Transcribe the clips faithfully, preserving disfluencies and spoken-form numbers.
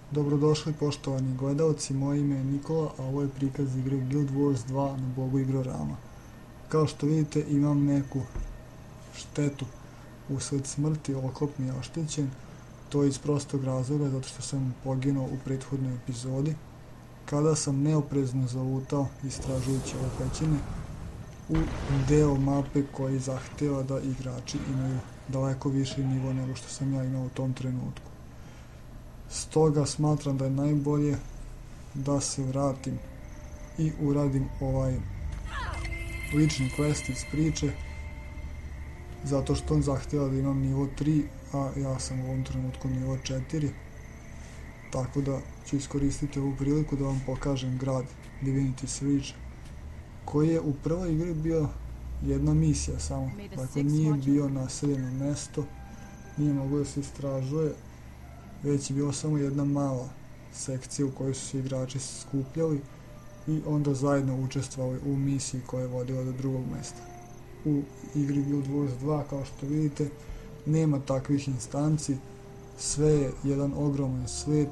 Dobrodošli poštovani gledalci, moje ime je Nikola, a ovo je prikaz igre Guild Wars dva na Bogu Igrorama. Kao što vidite, imam neku štetu usled smrti, oklop mi je oštećen. To je iz prostog razloga, zato što sam poginuo u prethodnoj epizodi, kada sam neoprezno zalutao istražujući ove pećine u deo mape koji zahtjeva da igrači imaju daleko viši nivo nego što sam ja imao u tom trenutku. Stoga smatram da je najbolje da se vratim i uradim ovaj lični quest iz priče, zato što on zahtjeva da imam nivo tri, a ja sam u ovom trenutku nivo četiri, tako da ću iskoristiti ovu priliku da vam pokažem grad Divinity's Reach, koji je u prvoj igri bio jedna misija samo, dakle nije bio naseljeno mesto, nije moglo da se istražuje, već je bilo samo jedna mala sekcija u kojoj su se igrači skupljali i onda zajedno učestvovali u misiji koja je vodila do drugog mesta. U igri Guild Wars dva, kao što vidite, nema takvih instanci, sve je jedan ogroman svet,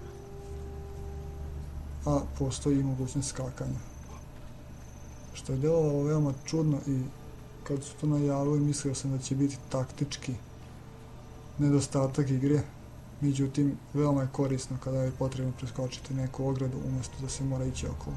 a postoji i mogućnost skakanja. Što je delovalo veoma čudno i kad su to najavili mislio sam da će biti taktički nedostatak igre, međutim veoma je korisno kada je potrebno preskočiti neku ogradu umjesto da se mora ići okolo.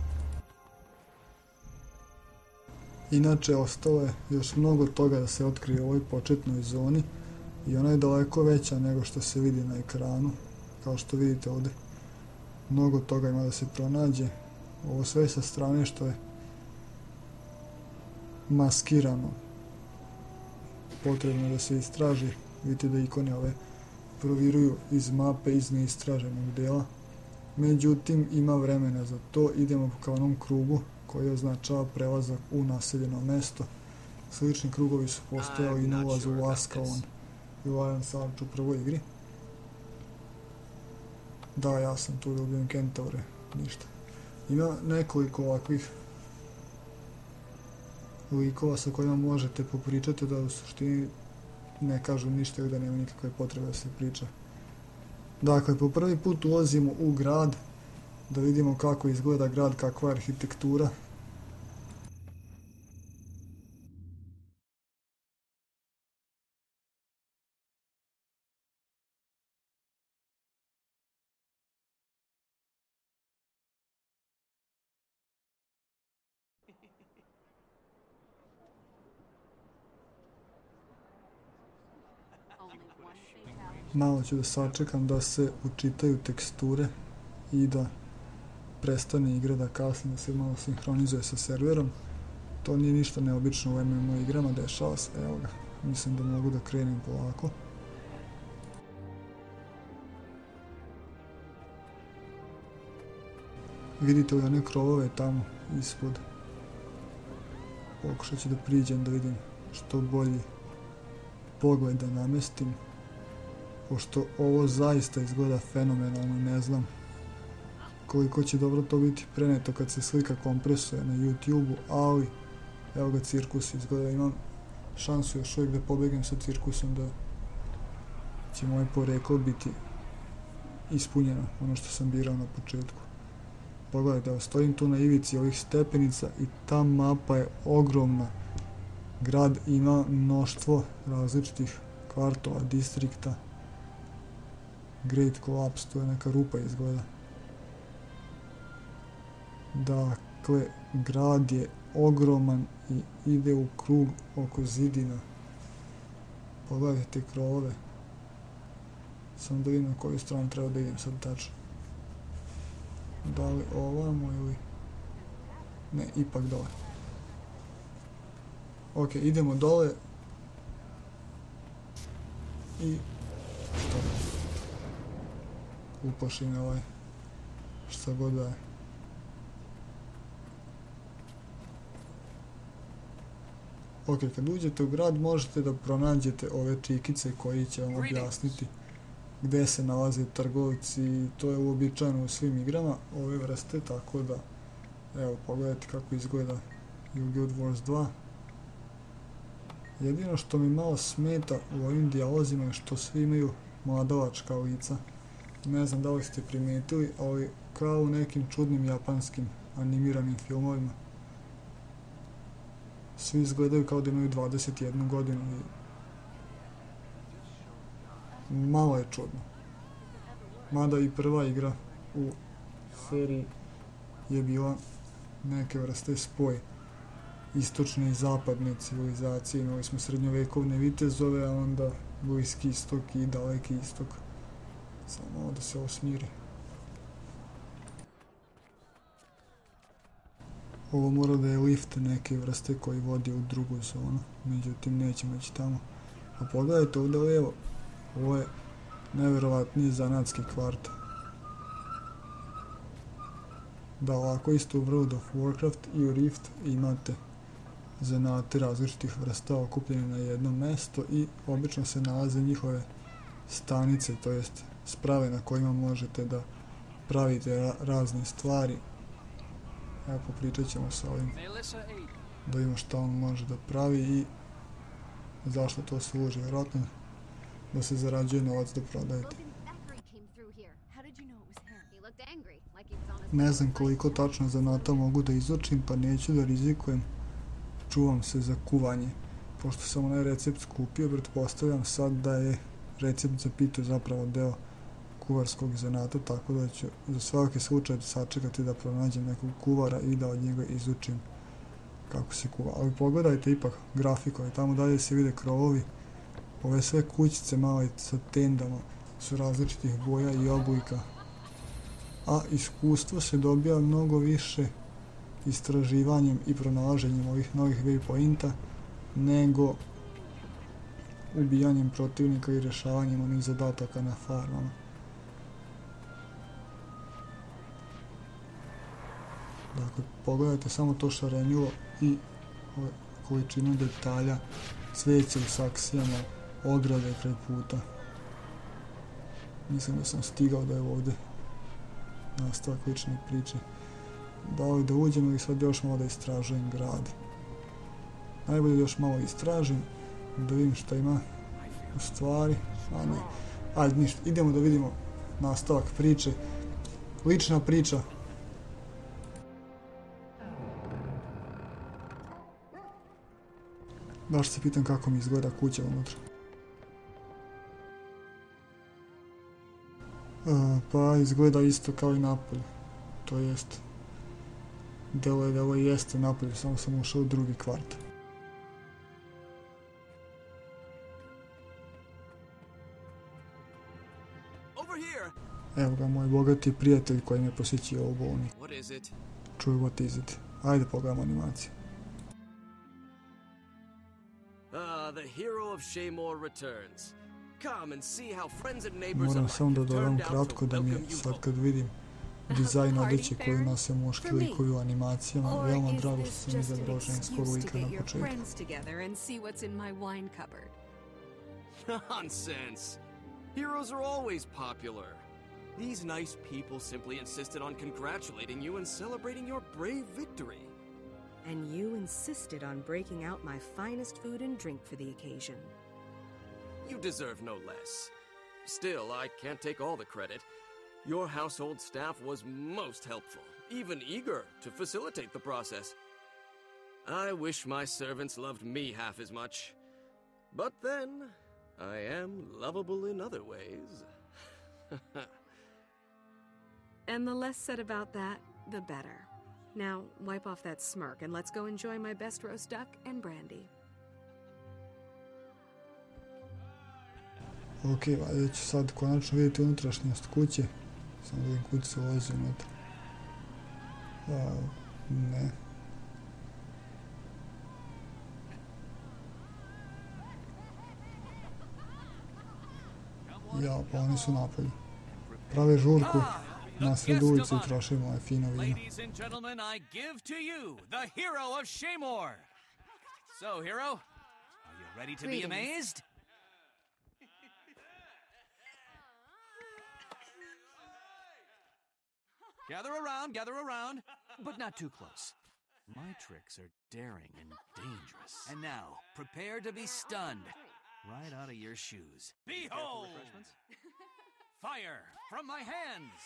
Inače, ostalo je još mnogo toga da se otkrije u ovoj početnoj zoni i ona je daleko veća nego što se vidi na ekranu. Kao što vidite ovdje, mnogo toga ima da se pronađe. Ovo sve sa strane što je maskirano, potrebno da se istraži. Vidite da ikone ove proviruju iz mape iz neistraženog dela, međutim ima vremena za to. Idemo ka onom krugu koji označava prelazak u naseljeno mesto. Slični krugovi su postojali i na ulazu u Ascalon i Lion Sarge u prvoj igri. Da, ja sam tu da ubijem kentaure, ništa. Ima nekoliko ovakvih likova sa kojima možete popričati, da u suštini ne kažu ništa ili da nema nikakve potrebe da se priča. Dakle, po prvi put ulazimo u grad, da vidimo kako izgleda grad, kakva je arhitektura. Malo ću da sačekam da se učitaju teksture i da prestane igra da kasni, da se malo sinhronizuje sa serverom. To nije ništa neobično u M M O igrama, dešava se, evo ga, mislim da mogu da krenem polako. Vidite li one krovove tamo ispod? Pokušat ću da priđem da vidim što bolji pogled da namestim, pošto ovo zaista izgleda fenomenalno. Ne znam koliko će dobro to biti preneto kad se slika kompresuje na YouTube-u, ali evo ga cirkus izgleda. Imam šansu još uvijek da pobegnem sa cirkusom, da će moje poreklo biti ispunjeno, ono što sam birao na početku. Pogledajte, evo stojim tu na ivici ovih stepenica i ta mapa je ogromna. Grad ima mnoštvo različitih kvartova, distrikta. Great Collapse, to je neka rupa izgleda. Dakle, grad je ogroman i ide u krug oko zidina. Pogledajte krovove. Samo da vidim na koju stranu treba da idem sad tačno. Da li ovamo ili... Ne, ipak dole. Ok, idemo dole. I... Što? Uplaši me ovaj. Šta god da je. Ok, kad uđete u grad možete da pronađete ove čikice koji će vam objasniti gde se nalaze trgovci i to je uobičajeno u svim igrama ove vrste, tako da evo pogledajte kako izgleda i u Guild Wars dva. Jedino što mi malo smeta u ovim dijalozima je što svi imaju mladalačka lica. Ne znam da li ste primijetili, ali kao u nekim čudnim japanskim animiranim filmovima. Svi izgledaju kao da imaju dvadeset jednu godinu i malo je čudno. Mada i prva igra u seriji je bila neke vrste spoj istočne i zapadne civilizacije. Imali smo srednjovekovne vitezove, a onda Bliski istok i Daleki istok. Samo ovo da se ovo smiri. Ovo mora da je lift neke vrste koji vodi u drugu zonu, međutim nećemo ići tamo. A pogledajte ovdje lijevo, ovo je najvjerovatnije zanatski kvart. Da, ovako isto u World of Warcraft i u Rift imate zanate različitih vrsta okupljene na jedno mesto i obično se nalaze njihove stanice, to jest sprave na kojima možete da pravite ra razne stvari. Evo, popričat ćemo sa ovim da vidimo šta on može da pravi i zašto to služi. Vjerojatno da se zarađuje novac da prodajete. Ne znam koliko tačno zanata mogu da izučim, pa neću da rizikujem. Čuvam se za kuvanje. Pošto sam onaj recept skupio, pretpostavljam sad da je recept za pitu zapravo deo kuvarskog zanata, tako da ću za svaki slučaj sačekati da pronađem nekog kuvara i da od njega izučim kako se kuva. Ali pogledajte ipak grafikove, tamo dalje se vide krovovi. Ove sve kućice male sa tendama su različitih boja i oblika. A iskustvo se dobija mnogo više istraživanjem i pronalaženjem ovih novih waypointa nego ubijanjem protivnika i rješavanjem onih zadataka na farmama. Dakle, pogledajte samo to šarenilo i količinu detalja, cvijeće u saksijama, ograde kraj puta. Mislim da sam stigao da je ovdje nastavak lične priče. Da li da uđem ili sad još malo da istražujem grad. Najbolje da još malo istražim, da vidim šta ima u stvari. A ne, ajde ništa, idemo da vidimo nastavak priče. Lična priča. Baš se pitam kako mi izgleda kuća unutra. E, pa izgleda isto kao i napolje. To jest, delo je da ovo jeste napolje, samo sam ušao u drugi kvart. Evo ga moj bogati prijatelj koji me posjećio u bolnici. Čuj, what is it? Ajde pogledamo animaciju. Ah, the hero of Shaymore returns. Come and see how friends and neighbors Moram alike samo da have dodam turned out kratko to da mi je welcome you sad home. kad vidim dizajn odjeće koju nose muški likovi u animacijama, Or veoma is drago što this sam just an izabrao ženskog excuse to lika get na your početku. friends together and see what's in my wine cupboard? Nonsense. Heroes are always popular. These nice people simply insisted on congratulating you and celebrating your brave victory. And you insisted on breaking out my finest food and drink for the occasion. You deserve no less. Still, I can't take all the credit. Your household staff was most helpful, even eager to facilitate the process. I wish my servants loved me half as much. But then, I am lovable in other ways. And the less said about that, the better. Now, wipe off that smirk and let's go enjoy my best roast duck and brandy. Ok, valjda ću sad konačno vidjeti unutrašnjost kuće. Samo da vidim kud se ulazi unutra. A, ne. Ja, pa oni su napolju. Prave žurku na sred ulici i troše moje fino vino. Ladies and gentlemen, I give to you the hero of Shaymore. So, hero, are you ready to be Greetings. amazed? Gather around, gather around, but not too close. My tricks are daring and dangerous. And now, prepare to be stunned right out of your shoes. Behold! Fire from my hands!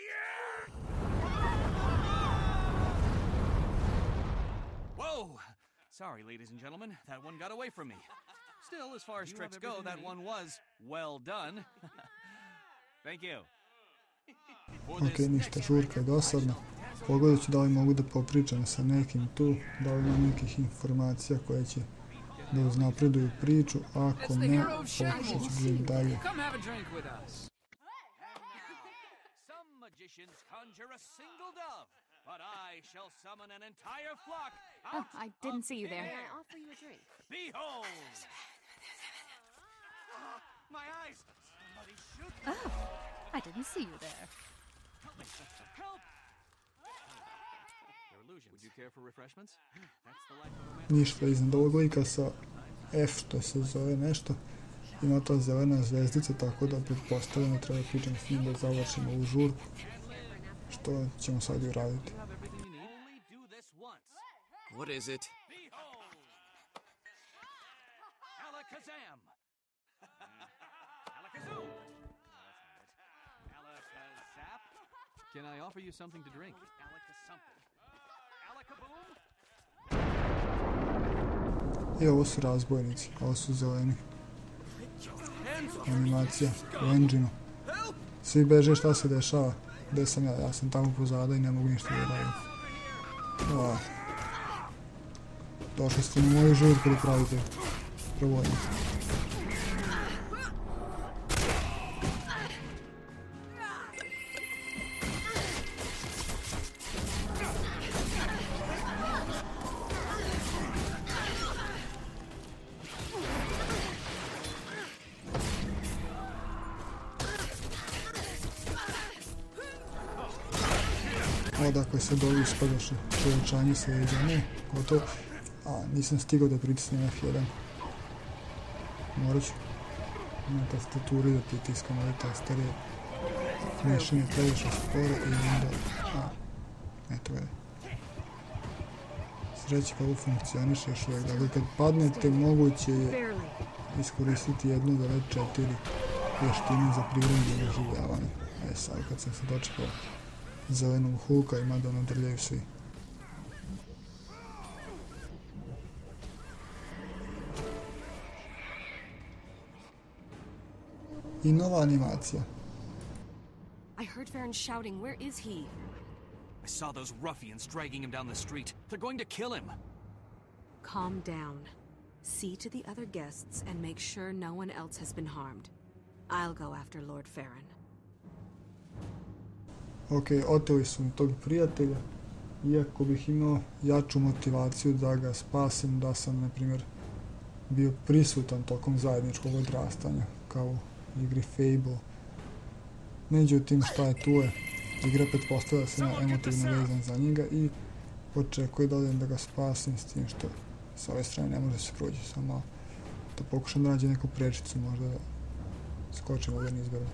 Whoa! Sorry, ladies and gentlemen, that one got away from me. Still, as far as tricks go, that one was well done. Thank you. Ok, ništa, žurka je dosadna. Pogledat ću da li mogu da popričam sa nekim tu, da li ima nekih informacija koje će da uznapreduju priču, ako ne, pokušat ću živim dalje. Oh, I didn't see you there. May I offer you a drink? Behold! My eyes! Somebody shoot me! Oh, I didn't see you there. Help me! Help! They're illusions. Would you care for refreshments? That's the life of a man. Ništa, iznad ovog lika sa F, što se zove nešto, ima ta zelena zvezdica, tako da pretpostavljam da treba pričam s njim da završimo ovu žurku, što ćemo sad i uraditi. What is it? Behold! Alakazam! Alakazoo! No, that's not it. Alakazap? Can I offer you something to drink? Alakasomething. Alakaboom? I ovo su razbojnici, ovo su zeleni. Animacija u engine-u. Svi beže, šta se dešava? Gde sam ja? Ja sam tamo pozada i ne mogu ništa da radim. Oh. Došli ste na moju žurku da pravite provojnicu. Odakle se dolu ispadaše povećanje sleđa, ne, gotovo. A, nisam stigao da pritisnem F jedan. Morat ću na tastaturi da pritiskam ove tastere. Mišljenje previše spore i onda... A, eto gledaj. Sreći kako funkcioniše još uvijek. Dakle, kad padnete, moguće je iskoristiti jednu od ove četiri vještine za privremeno oživljavanje. E sad, kad sam se dočekao zelenog Hulka, ima da nadrljaju svi. I nova animacija. I heard Farron shouting. Where is he? I saw those ruffians dragging him down the street. They're going to kill him. Calm down. See to the other guests and make sure no one else has been harmed. I'll go after Lord Farron. Ok, oteli su mi tog prijatelja, iako bih imao jaču motivaciju da ga spasim, da sam, na primjer, bio prisutan tokom zajedničkog odrastanja, kao u igri Fable. Međutim, šta je tu je, igra pretpostavlja da sam emotivno vezan za njega i očekuje da odem da ga spasim, s tim što s ove strane ne može se prođi, samo da pokušam da nađe neku prečicu, možda da skočim ovdje nizbrdo.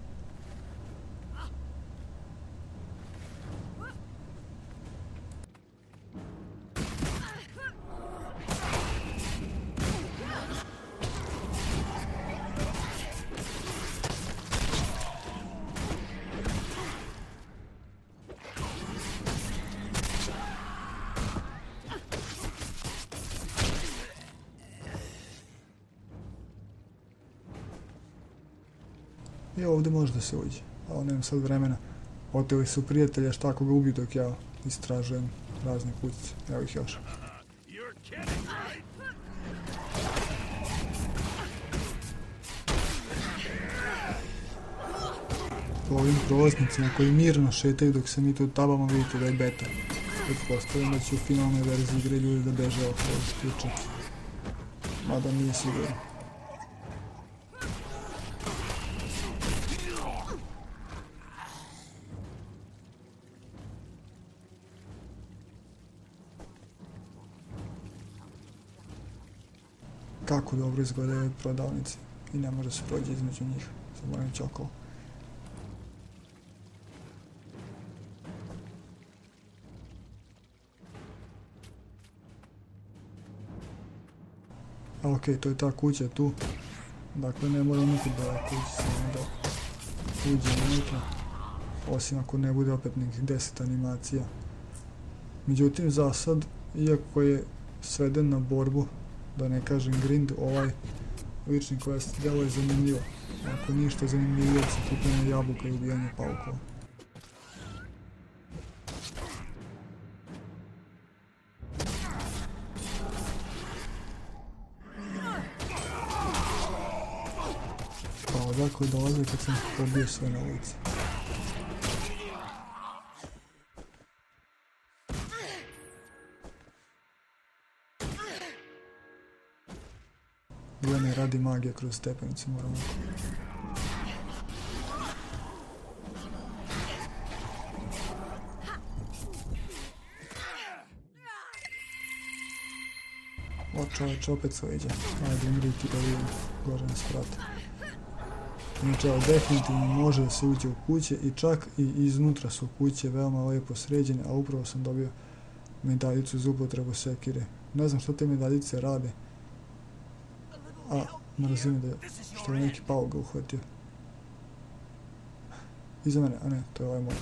I ovdje može da se uđe, ali nemam sad vremena. Oteli su prijatelja, šta ako ga ubiju dok ja istražujem razne kućice. Evo ih još. Po ovim prolaznicima koji mirno šetaju dok se mi tu tabamo, vidite da je beta. Pretpostavljam da će u finalnoj verziji igre ljudi da beže okolo isključe. Mada nije sigurno. Kako dobro izgledaju ove prodavnice i ne može se prođe između njih, sad moram ići okolo. A ok, to je ta kuća tu, dakle ne moram nikud da kući, samo da uđe unutra, osim ako ne bude opet nekih deset animacija. Međutim, za sad, iako je sveden na borbu, da ne kažem grind, ovaj lični quest djeluje zanimljivo. Ako ništa zanimljivije od sakupljanja jabuka i ubijanja paukova. Pa odakle dolaze kad sam pobio sve na ulici. Gledaj, radi magija kroz stepenice, moramo. O čoveč, opet sveđa. Ajde, umri ti da vidim, gore nas prate. Znači, ali definitivno može da se uđe u kuće i čak i iznutra su kuće veoma lepo sređene, a upravo sam dobio medaljicu za upotrebu sekire. Ne znam što te medaljice rade. A, mrzim me da što je neki pauk ga uhvatio. Iza mene, a ne, to je ovaj moj.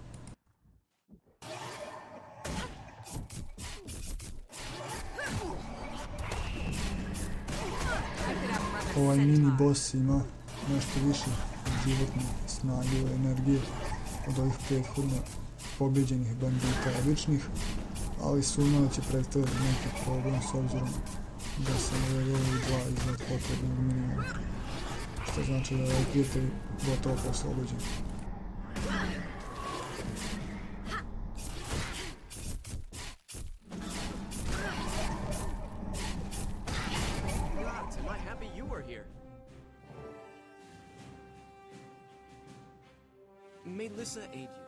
Ovaj mini boss ima nešto više životne snage ili energije od ovih prethodno pobjeđenih bandita običnih, ali sumnjamo da će predstaviti neki problem s obzirom da sam levelovi dva iznad potrebnog minimuma, što znači da je ovaj prijatelj gotovo poslobođen. May Lissa aid you?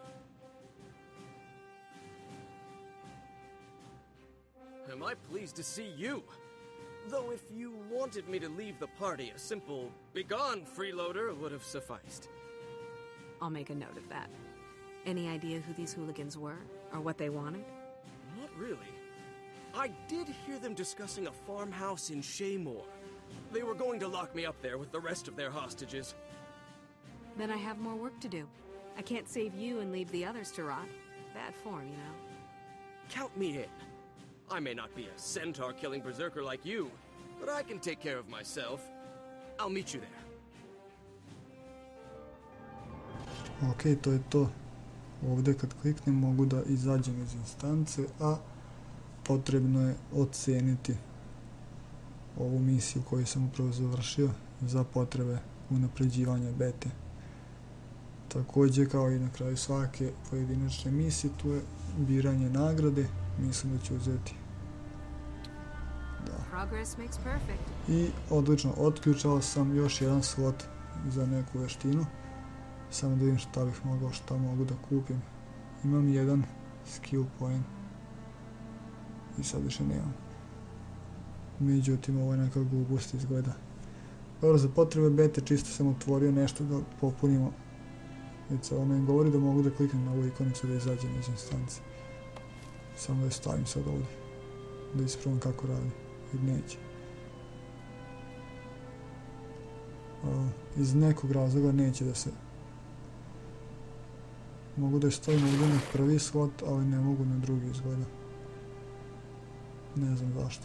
Am I pleased to see you? Though if you wanted me to leave the party, a simple "begone, freeloader" would have sufficed. I'll make a note of that. Any idea who these hooligans were, or what they wanted? Not really. I did hear them discussing a farmhouse in Shaymore. They were going to lock me up there with the rest of their hostages. Then I have more work to do. I can't save you and leave the others to rot. Bad form, you know. Count me in. I may not be a centaur-killing berserker like you, but I can take care of myself. I'll meet you there. Ok, to je to. Ovdje kad kliknem mogu da izađem iz instance, a potrebno je oceniti ovu misiju koju sam upravo završio za potrebe unapređivanja bete. Također, kao i na kraju svake pojedinačne misije, tu je biranje nagrade. Mislim da ću uzeti. Da. I odlično, otključao sam još jedan slot za neku veštinu. Samo da vidim šta bih mogao, šta mogu da kupim. Imam jedan skill point. I sad više nemam. Međutim, ovo je neka glupost izgleda. Dobro, za potrebe bete čisto sam otvorio nešto da popunimo. Već se ono im govori da mogu da kliknem na ovu ikonicu da izađem iz instance. Samo da je stavim sad ovdje. Da ispravam kako radi. Jer neće. Uh, iz nekog razloga neće da se... Mogu da je stavim ovdje na prvi slot, ali ne mogu na drugi izgleda. Ne znam zašto.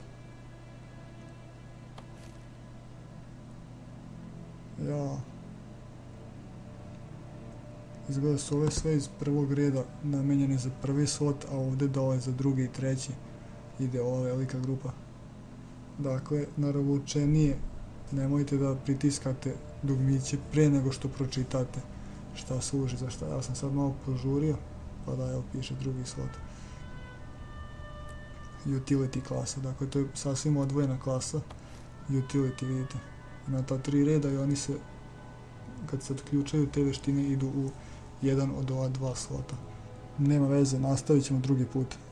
Ja... Izgleda su ove sve iz prvog reda namenjene za prvi slot, a ovdje dole za drugi i treći ide ova velika grupa. Dakle, naravoučenije, nemojte da pritiskate dugmiće prije nego što pročitate šta služi za šta. Ja sam sad malo požurio, pa da evo piše drugi slot. Utility klasa, dakle to je sasvim odvojena klasa. Utility, vidite. Na ta tri reda i oni se, kad se odključaju, te veštine idu u jedan od ova dva slota. Nema veze, nastavit ćemo drugi put.